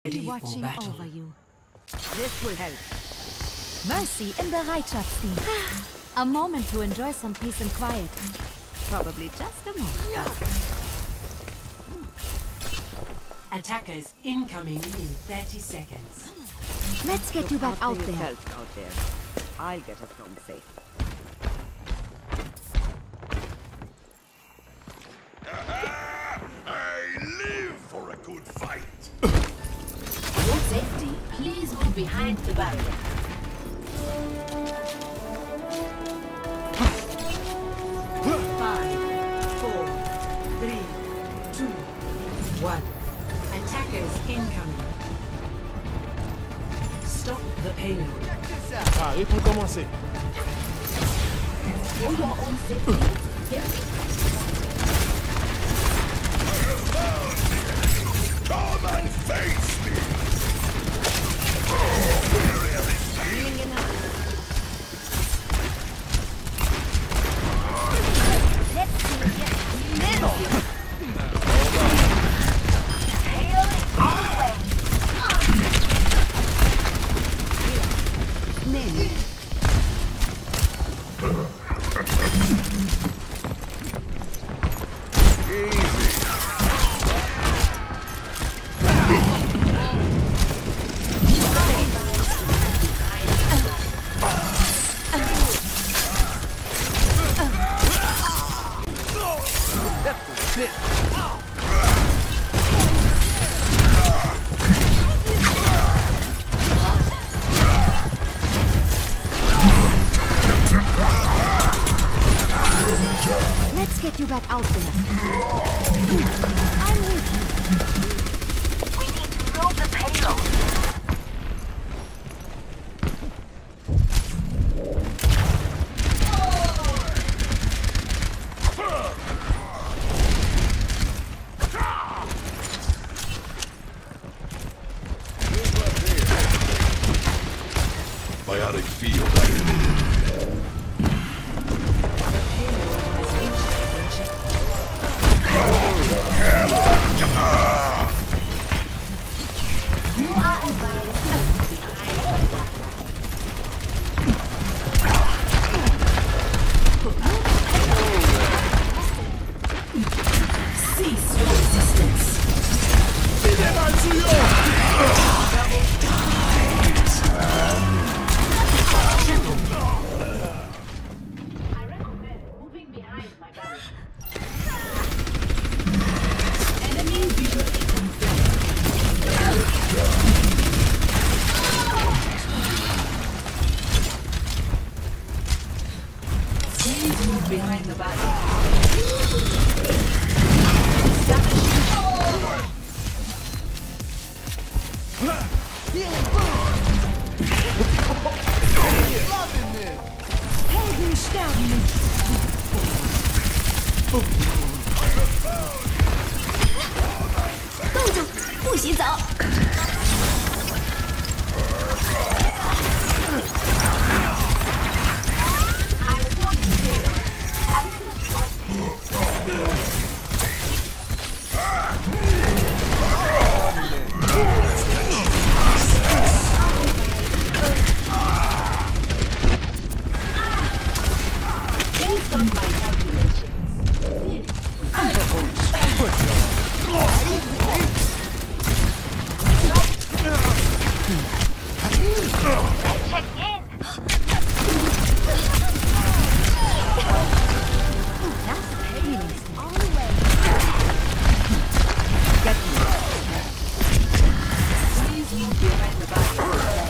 Ready for watching battle. over you. This will help. Mercy in Bereitschaftsdienst. A moment to enjoy some peace and quiet. Probably just a moment. Attackers incoming in 30 seconds. Let's get you back out there. Out there. I'll get us home safe. I live for a good fight. For safety, please move behind the barrier. Five, four, three, two, one. Attackers incoming. Stop the payload. Allez pour commencer. For your own safety, Come and face me. Let's get you back out there. I'm with you. we need to load the payload. Biotic field activated. You are advised Cease your resistance. I recommend moving behind my barrier. Enemy visually confirmed. Please move behind the barrier. Helden sterben nicht. 动作，不许走。Based on my calculations, check in. That's painless all the way. Please move behind the barrier.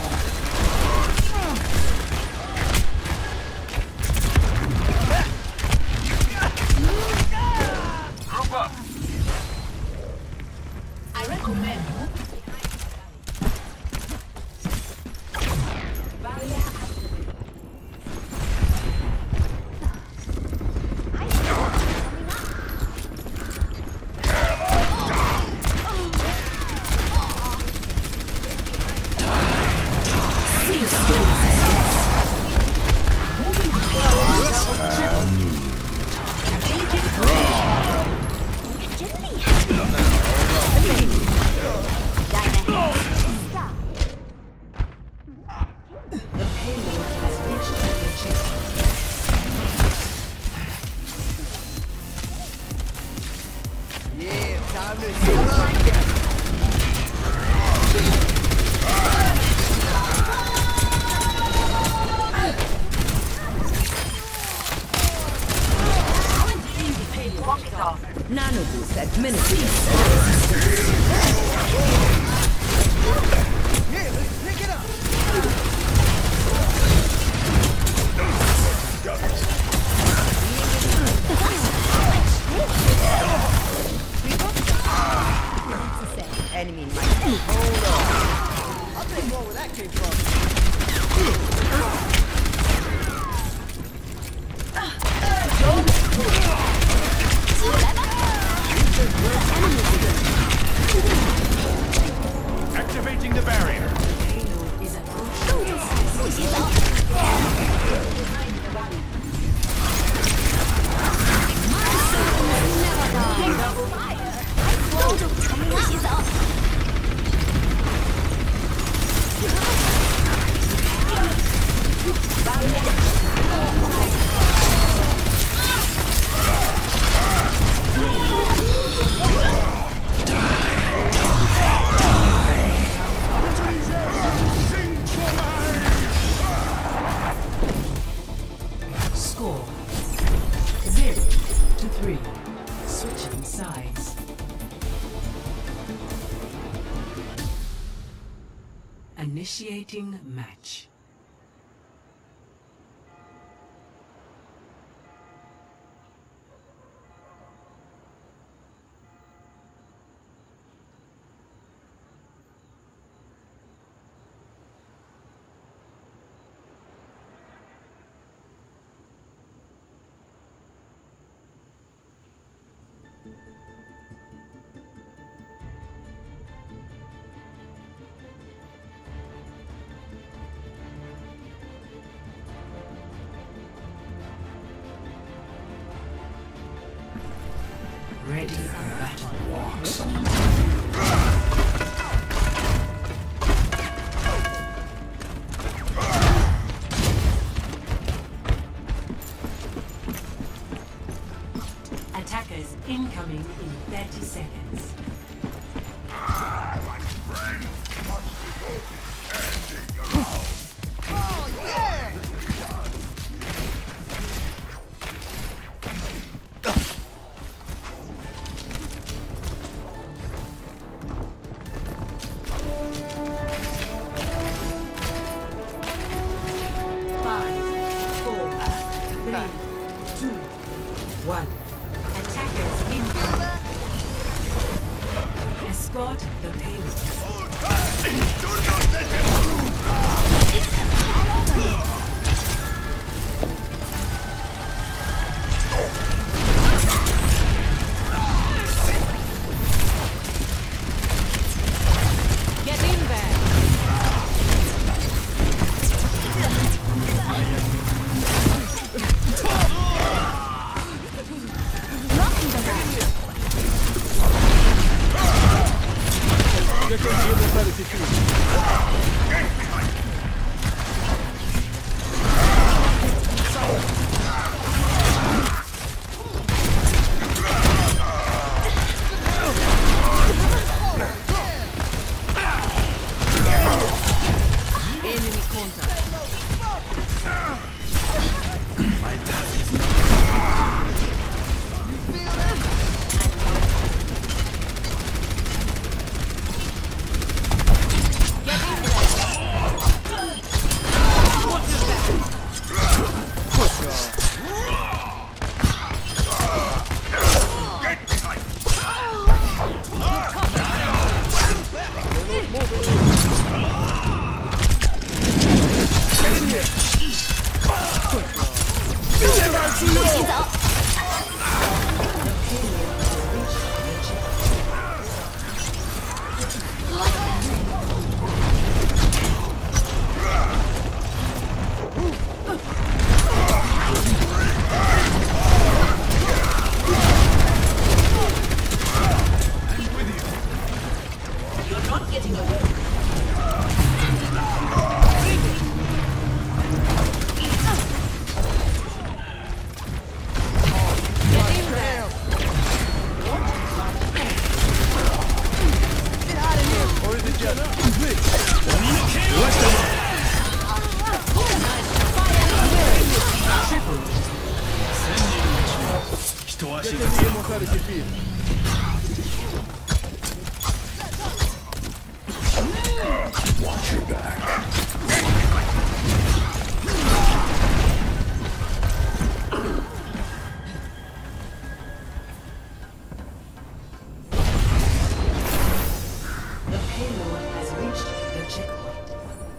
Group up. I recommend barrier activated. Deine that came from? Activating the barrier. Payload is approaching. Score 0-3. Switching sides. Initiating match. Ready for battle. Attackers incoming in 30 seconds. Escort the payload. Get in there! Je vais continuer mon tas de sécurité. Enemy contact. Je vais continuer mon tas de sécurité. Watch your back. The payload has reached the checkpoint.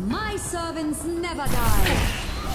My servants never die.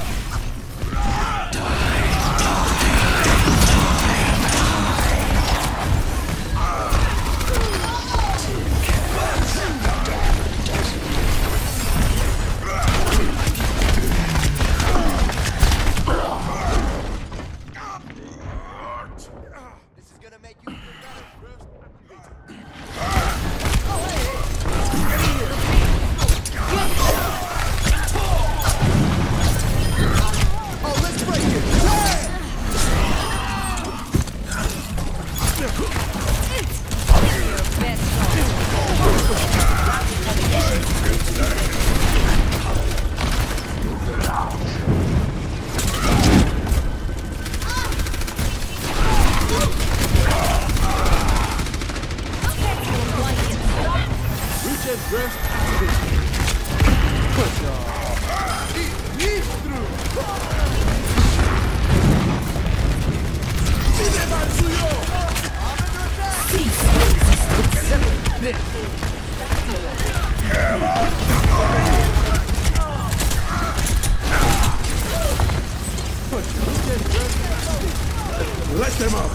Let them up!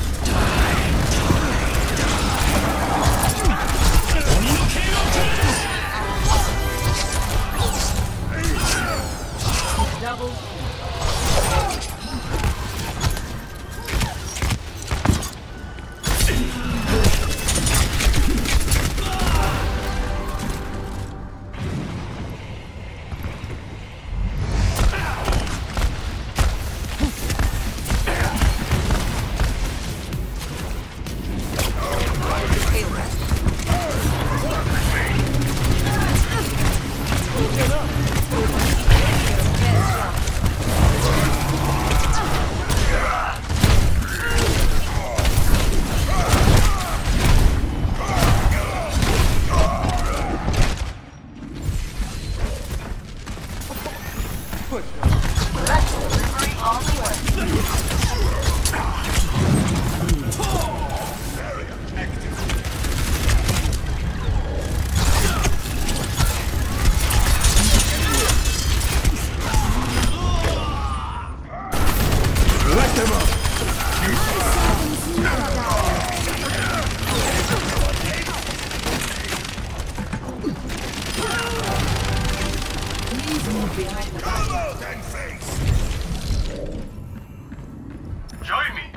Join me!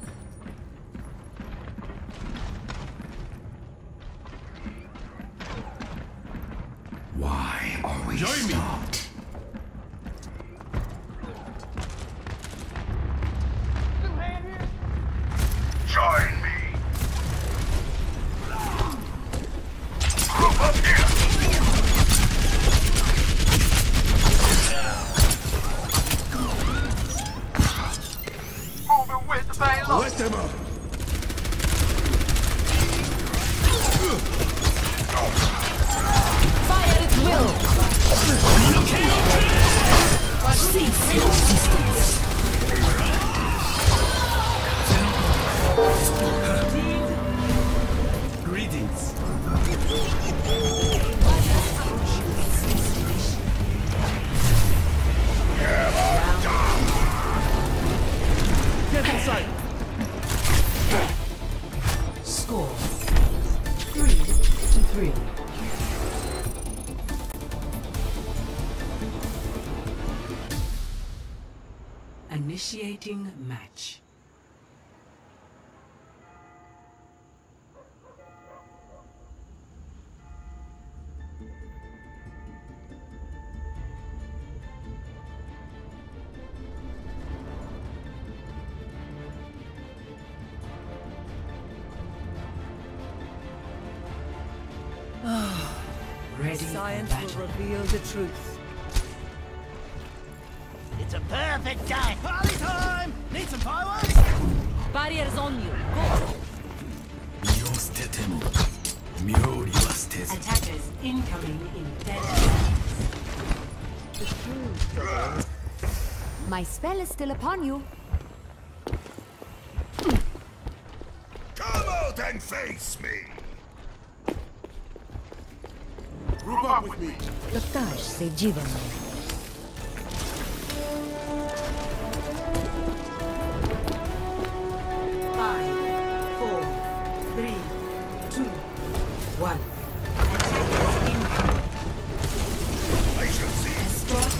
Why are we Join me. stopped? Join me! Group up here! Moving with the bang. Let them up! Fire at will. Cease your resistance. Greetings. Get inside. Score 3-3. Initiating match. Ready for Science battle. will reveal the truth. It's a perfect day. Party time! Need some fireworks? Barriers on you. Go. Attackers incoming in 30 seconds. My spell is still upon you. Come out and face me! Group up with me. Totaj se Jeevan 1. I shall see. Escort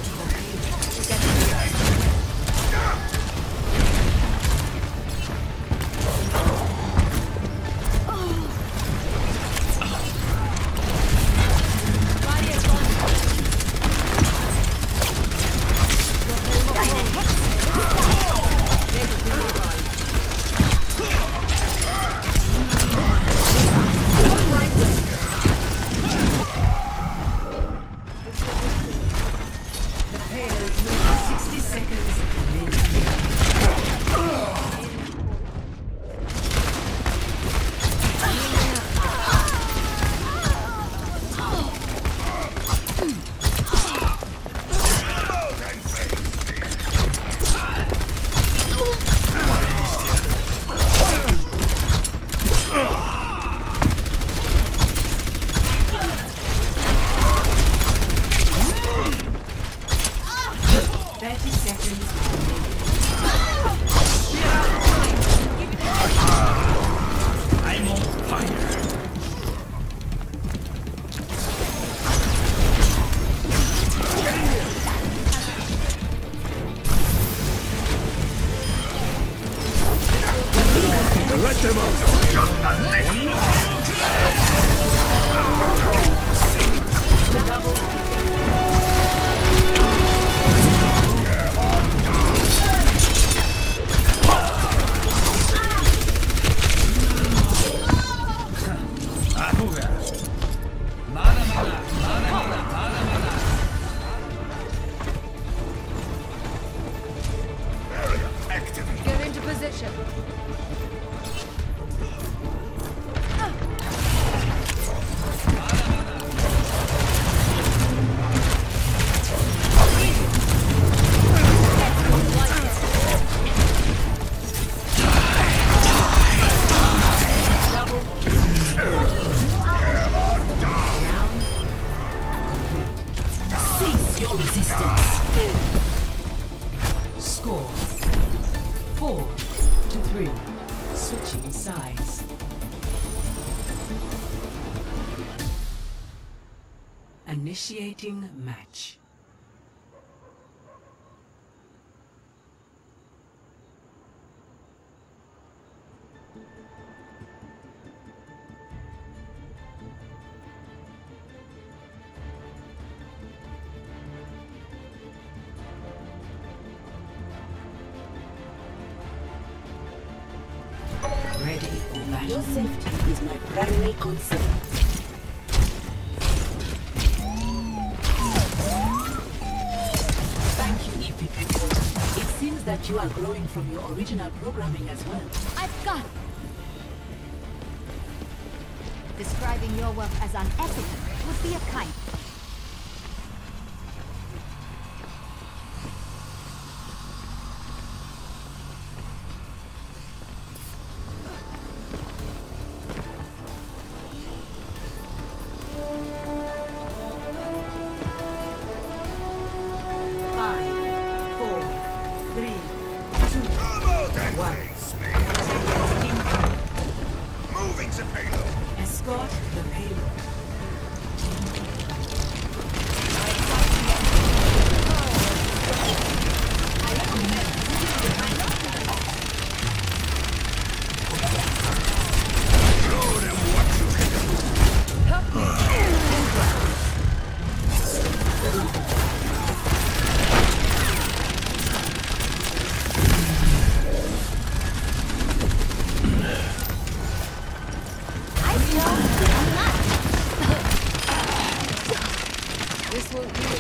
Score 4-3. Switching sides. Initiating match. Ready for battle. Your safety is my primary concern. Thank you, EPP. It seems that you are growing from your original programming as well. I've got. Describing your work as unethical would be a kind. Moving the payload. Escort the payload. Show them what you can do. This will be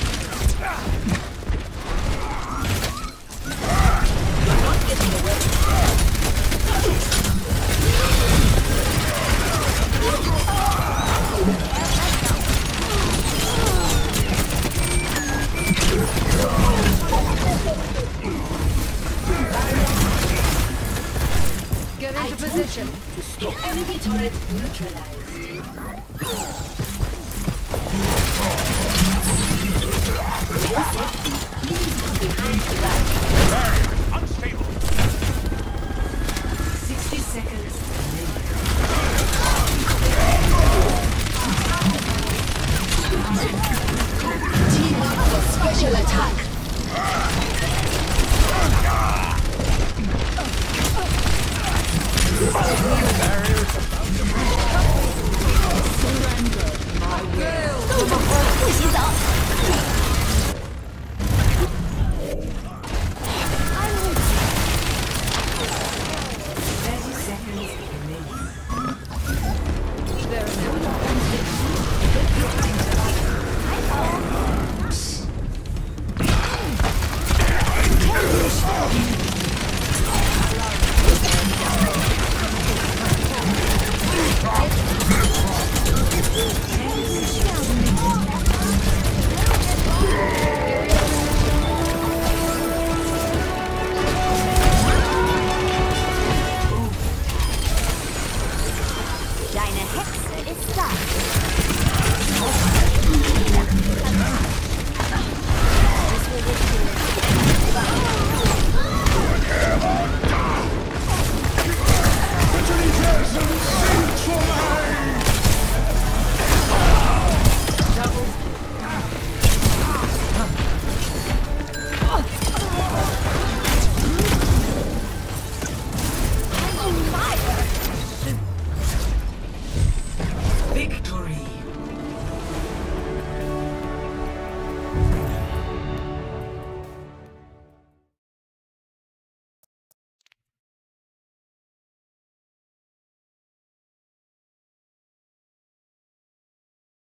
Get into position. Enemy turret neutralized. Special attack. Barriers